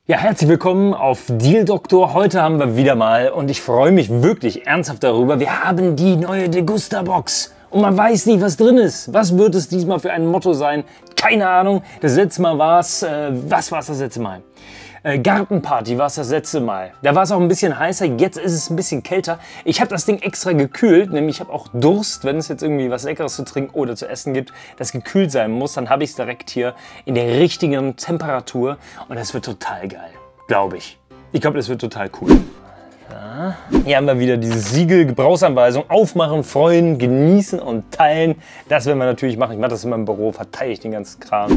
Ja, herzlich willkommen auf Deal Doktor. Heute haben wir wieder mal, und ich freue mich wirklich ernsthaft darüber, wir haben die neue Degusta-Box. Und man weiß nicht, was drin ist. Was wird es diesmal für ein Motto sein? Keine Ahnung. Das letzte Mal war es, was war es das letzte Mal? Gartenparty war es das letzte Mal. Da war es auch ein bisschen heißer, jetzt ist es ein bisschen kälter. Ich habe das Ding extra gekühlt, nämlich ich habe auch Durst, wenn es jetzt irgendwie was Leckeres zu trinken oder zu essen gibt, das gekühlt sein muss, dann habe ich es direkt hier in der richtigen Temperatur und das wird total geil, glaube ich. Ich glaube, das wird total cool. Ja. Hier haben wir wieder dieses Siegel, Gebrauchsanweisung, aufmachen, freuen, genießen und teilen. Das werden wir natürlich machen. Ich mache das in meinem Büro, verteile ich den ganzen Kram.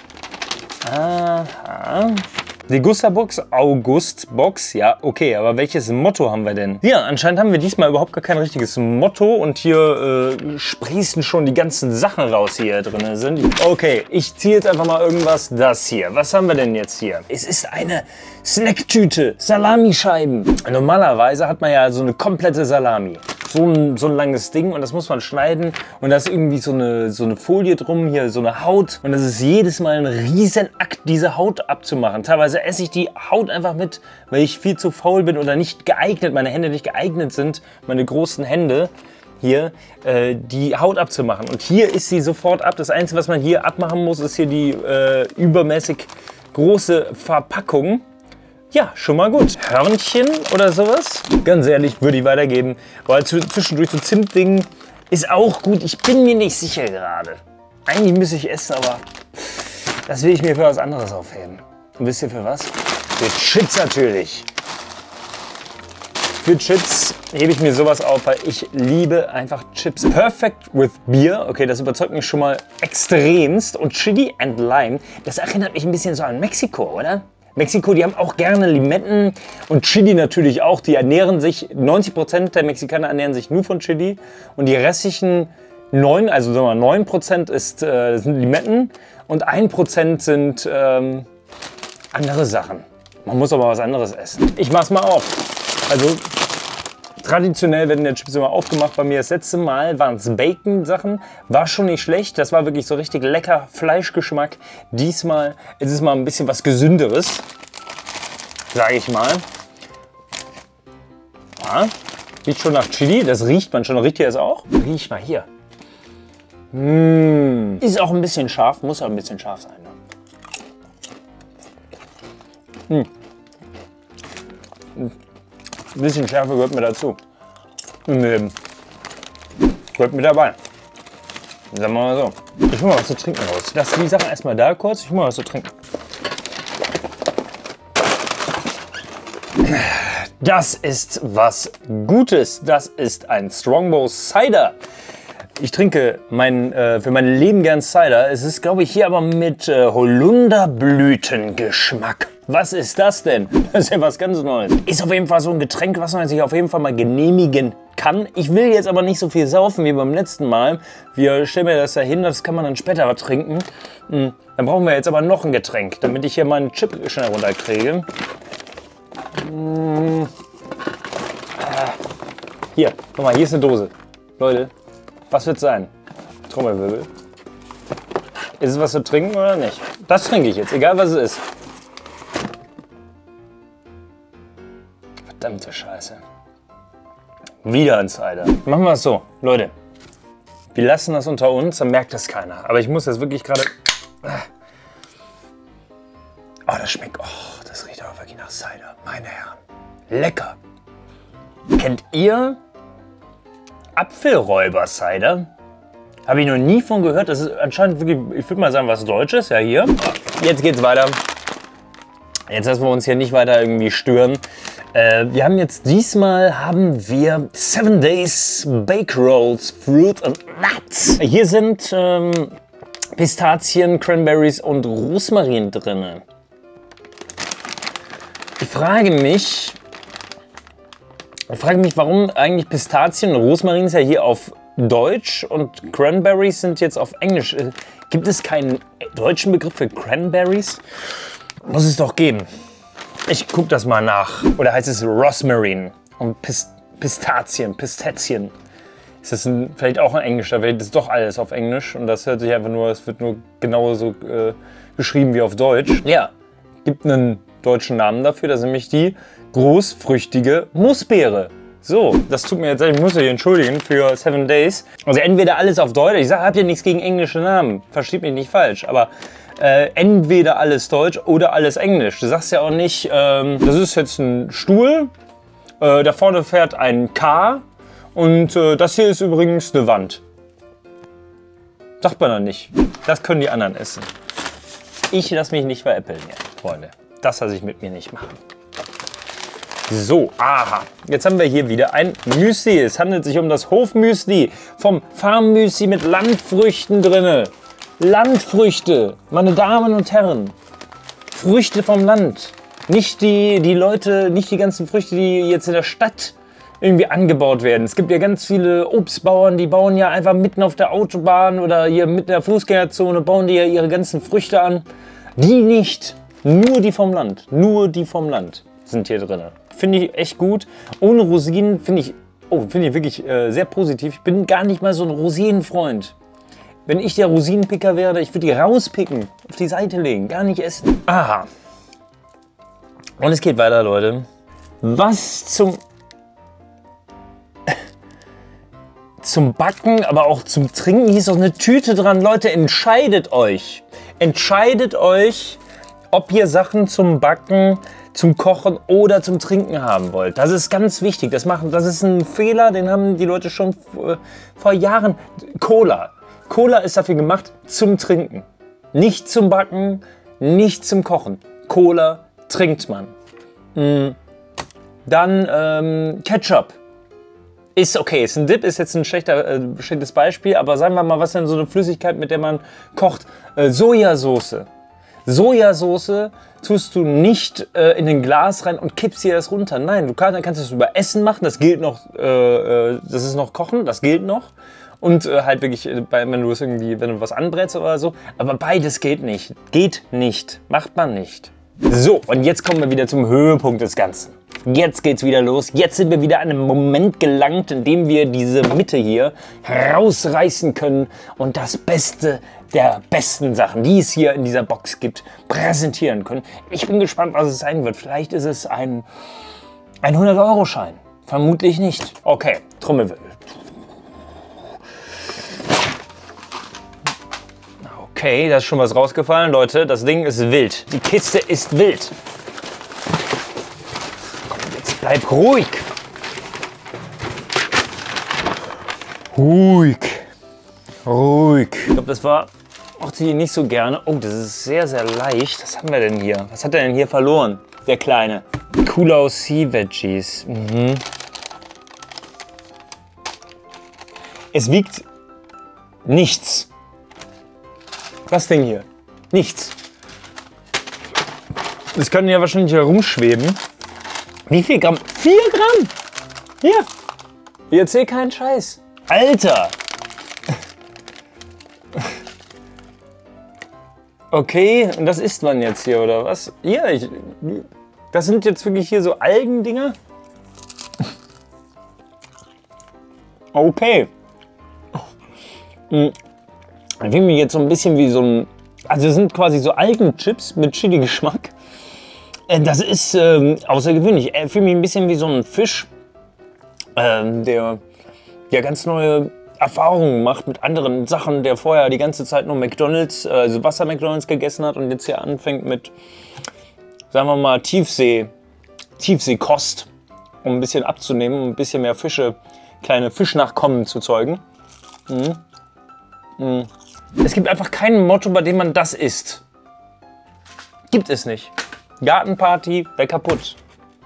Aha. Degusta-Box, August-Box, ja okay, aber welches Motto haben wir denn? Ja, anscheinend haben wir diesmal überhaupt gar kein richtiges Motto und hier sprießen schon die ganzen Sachen raus, die hier drin sind. Okay, ich ziehe jetzt einfach mal irgendwas, das hier. Was haben wir denn jetzt hier? Es ist eine Snacktüte, Salamischeiben. Normalerweise hat man ja so eine komplette Salami. So ein langes Ding und das muss man schneiden und da ist irgendwie so eine Folie drum, hier so eine Haut und das ist jedes Mal ein Riesenakt, diese Haut abzumachen. Teilweise esse ich die Haut einfach mit, weil ich viel zu faul bin oder nicht geeignet, meine Hände nicht geeignet sind, meine großen Hände hier, die Haut abzumachen. Und hier ist sie sofort ab. Das Einzige, was man hier abmachen muss, ist hier die übermäßig große Verpackung. Ja, schon mal gut. Hörnchen oder sowas? Ganz ehrlich, würde ich weitergeben. Weil zwischendurch so Zimtding ist auch gut. Ich bin mir nicht sicher gerade. Eigentlich müsste ich essen, aber das will ich mir für was anderes aufheben. Und wisst ihr für was? Für Chips natürlich. Für Chips hebe ich mir sowas auf, weil ich liebe einfach Chips. Perfect with Beer. Okay, das überzeugt mich schon mal extremst. Und Chili and Lime, das erinnert mich ein bisschen so an Mexiko, oder? Mexiko, die haben auch gerne Limetten und Chili natürlich auch. Die ernähren sich, 90% der Mexikaner ernähren sich nur von Chili und die restlichen 9, also sagen wir mal 9% sind Limetten und 1% sind andere Sachen. Man muss aber was anderes essen. Ich mach's mal auf. Also traditionell werden ja Chips immer aufgemacht. Bei mir das letzte Mal waren es Bacon-Sachen. War schon nicht schlecht. Das war wirklich so richtig lecker Fleischgeschmack. Diesmal ist es mal ein bisschen was Gesünderes, sage ich mal. Ja, riecht schon nach Chili. Das riecht man schon. Riecht ihr das auch? Riech mal hier. Ist auch ein bisschen scharf. Muss auch ein bisschen scharf sein. Ne? Ein bisschen Schärfe gehört mir dazu. Im Leben. Gehört mit dabei. Sagen wir mal so. Ich hol mal was zu trinken raus. Lass die Sachen erstmal da kurz. Ich hol mal was zu trinken. Das ist was Gutes. Das ist ein Strongbow Cider. Ich trinke für mein Leben gern Cider. Es ist, glaube ich, hier aber mit Holunderblütengeschmack. Was ist das denn? Das ist ja was ganz Neues. Ist auf jeden Fall so ein Getränk, was man sich auf jeden Fall mal genehmigen kann. Ich will jetzt aber nicht so viel saufen wie beim letzten Mal. Wir stellen mir das ja hin, das kann man dann später trinken. Dann brauchen wir jetzt aber noch ein Getränk, damit ich hier meinen Chip schnell runterkriege. Hier, guck mal, hier ist eine Dose. Leute, was wird es sein? Trommelwirbel. Ist es was zu trinken oder nicht? Das trinke ich jetzt, egal was es ist. Verdammte Scheiße. Wieder ein Cider. Machen wir es so, Leute. Wir lassen das unter uns, dann merkt das keiner. Aber ich muss das wirklich gerade... Oh, das schmeckt... Oh, das riecht auch wirklich nach Cider. Meine Herren. Lecker. Kennt ihr Apfelräuber-Cider? Habe ich noch nie von gehört. Das ist anscheinend wirklich, ich würde mal sagen, was Deutsches. Ja, hier. Jetzt geht's weiter. Jetzt lassen wir uns hier nicht weiter irgendwie stören. Wir haben jetzt diesmal 7 Days Bake Rolls, Fruit and Nuts. Hier sind Pistazien, Cranberries und Rosmarin drin. Ich frage mich, warum eigentlich Pistazien und Rosmarin ist ja hier auf Deutsch und Cranberries sind jetzt auf Englisch. Gibt es keinen deutschen Begriff für Cranberries? Muss es doch geben. Ich gucke das mal nach. Oder heißt es Rosmarin und Pistazien? Ist das vielleicht auch ein Englisch? Da wird das doch alles auf Englisch und das hört sich einfach nur, es wird nur genauso geschrieben wie auf Deutsch. Ja, gibt einen deutschen Namen dafür. Das ist nämlich die großfrüchtige Nussbeere. So, das tut mir jetzt leid, ich muss euch entschuldigen für 7 Days. Also entweder alles auf Deutsch, ich sage, habt ihr nichts gegen englische Namen, versteht mich nicht falsch, aber entweder alles Deutsch oder alles Englisch. Du sagst ja auch nicht, das ist jetzt ein Stuhl, da vorne fährt ein K und das hier ist übrigens eine Wand. Sagt man dann nicht. Das können die anderen essen. Ich lasse mich nicht veräppeln, ja, Freunde. Das lasse ich mit mir nicht machen. So, aha. Jetzt haben wir hier wieder ein Müsli. Es handelt sich um das Hofmüsli vom Farmmüsli mit Landfrüchten drinne. Landfrüchte, meine Damen und Herren. Früchte vom Land. Nicht die Leute, nicht die ganzen Früchte, die jetzt in der Stadt irgendwie angebaut werden. Es gibt ja ganz viele Obstbauern, die bauen ja einfach mitten auf der Autobahn oder hier mitten in der Fußgängerzone, bauen die ja ihre ganzen Früchte an. Die nicht. Nur die vom Land. Nur die vom Land sind hier drin. Finde ich echt gut. Ohne Rosinen finde ich wirklich sehr positiv. Ich bin gar nicht mal so ein Rosinenfreund. Wenn ich der Rosinenpicker wäre, ich würde die rauspicken, auf die Seite legen, gar nicht essen. Aha. Und es geht weiter, Leute. Was zum Backen, aber auch zum Trinken hieß doch eine Tüte dran. Leute, entscheidet euch. Entscheidet euch, ob ihr Sachen zum Backen, zum Kochen oder zum Trinken haben wollt. Das ist ganz wichtig. Das ist ein Fehler, den haben die Leute schon vor Jahren. Cola. Cola ist dafür gemacht zum Trinken. Nicht zum Backen, nicht zum Kochen. Cola trinkt man. Dann Ketchup. Ist okay, ist ein Dip, ist jetzt ein schlechtes Beispiel, aber sagen wir mal, was denn so eine Flüssigkeit, mit der man kocht? Sojasauce. Sojasauce tust du nicht in ein Glas rein und kippst dir das runter. Nein, du kannst es über Essen machen, das gilt noch, das ist noch Kochen, das gilt noch. Und halt wirklich, wenn du was anbrätst oder so. Aber beides geht nicht. Geht nicht. Macht man nicht. So, und jetzt kommen wir wieder zum Höhepunkt des Ganzen. Jetzt geht's wieder los. Jetzt sind wir wieder an einem Moment gelangt, in dem wir diese Mitte hier rausreißen können und das Beste der besten Sachen, die es hier in dieser Box gibt, präsentieren können. Ich bin gespannt, was es sein wird. Vielleicht ist es ein 100-Euro-Schein. Vermutlich nicht. Okay, Trommelwirbel. Okay, da ist schon was rausgefallen, Leute. Das Ding ist wild. Die Kiste ist wild. Komm, jetzt bleib ruhig. Ruhig. Ruhig. Ich glaube, das mochte ich nicht so gerne. Oh, das ist sehr, sehr leicht. Was haben wir denn hier? Was hat er denn hier verloren? Der Kleine. Cooler Sea Veggies. Es wiegt nichts. Was denn hier? Nichts. Das können ja wahrscheinlich herumschweben. Wie viel Gramm? 4 Gramm! Hier. Ich erzähl keinen Scheiß. Alter! Okay, und das isst man jetzt hier, oder was? Ja, das sind jetzt wirklich hier so Algendinger. Okay. Ich finde mich jetzt so ein bisschen wie so ein... Also das sind quasi so Algenchips mit Chili-Geschmack. Das ist außergewöhnlich. Ich fühle mich ein bisschen wie so ein Fisch, der ganz neue Erfahrungen macht mit anderen Sachen, der vorher die ganze Zeit nur McDonald's, also Wasser-McDonald's gegessen hat und jetzt hier anfängt mit, sagen wir mal, Tiefseekost, um ein bisschen abzunehmen, um ein bisschen mehr kleine Fischnachkommen zu zeugen. Es gibt einfach kein Motto, bei dem man das isst. Gibt es nicht. Gartenparty, wäre kaputt.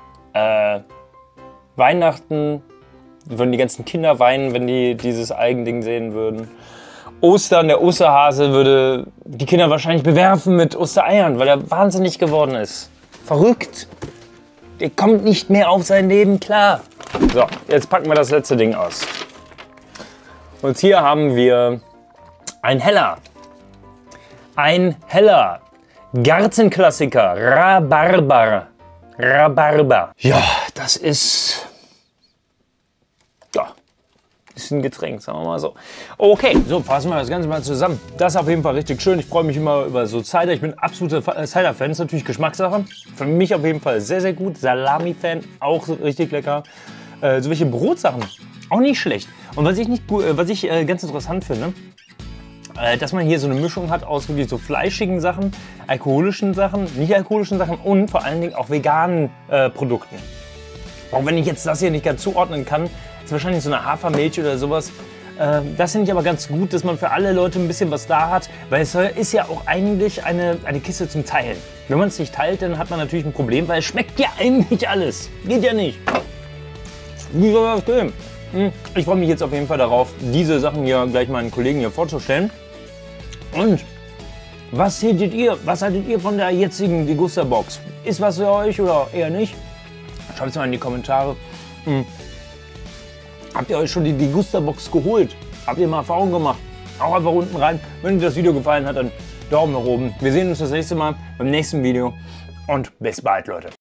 Weihnachten, würden die ganzen Kinder weinen, wenn die dieses Algending sehen würden. Ostern, der Osterhase würde die Kinder wahrscheinlich bewerfen mit Ostereiern, weil er wahnsinnig geworden ist. Verrückt. Der kommt nicht mehr auf sein Leben klar. So, jetzt packen wir das letzte Ding aus. Und hier haben wir ein Heller. Ein Heller. Gartenklassiker. Rhabarber. Rhabarber. Ja, das ist... Ja, Ist ein Getränk, sagen wir mal so. Okay, so fassen wir das Ganze mal zusammen. Das ist auf jeden Fall richtig schön. Ich freue mich immer über so Cider. Ich bin absoluter Cider-Fan. Ist natürlich Geschmackssache. Für mich auf jeden Fall sehr, sehr gut. Salami-Fan, auch richtig lecker. So welche Brotsachen, auch nicht schlecht. Und was ich ganz interessant finde, dass man hier so eine Mischung hat aus wirklich so fleischigen Sachen, alkoholischen Sachen, nicht alkoholischen Sachen und vor allen Dingen auch veganen Produkten. Auch wenn ich jetzt das hier nicht ganz zuordnen kann, ist wahrscheinlich so eine Hafermilch oder sowas. Das finde ich aber ganz gut, dass man für alle Leute ein bisschen was da hat, weil es ist ja auch eigentlich eine Kiste zum Teilen. Wenn man es nicht teilt, dann hat man natürlich ein Problem, weil es schmeckt ja eigentlich alles. Geht ja nicht. Wie soll das gehen? Ich freue mich jetzt auf jeden Fall darauf, diese Sachen hier gleich meinen Kollegen hier vorzustellen. Und was haltet ihr? Was haltet ihr von der jetzigen Degusta-Box? Ist was für euch oder eher nicht? Schreibt es mal in die Kommentare. Habt ihr euch schon die Degusta-Box geholt? Habt ihr mal Erfahrungen gemacht? Auch einfach unten rein. Wenn euch das Video gefallen hat, dann Daumen nach oben. Wir sehen uns das nächste Mal beim nächsten Video und bis bald, Leute.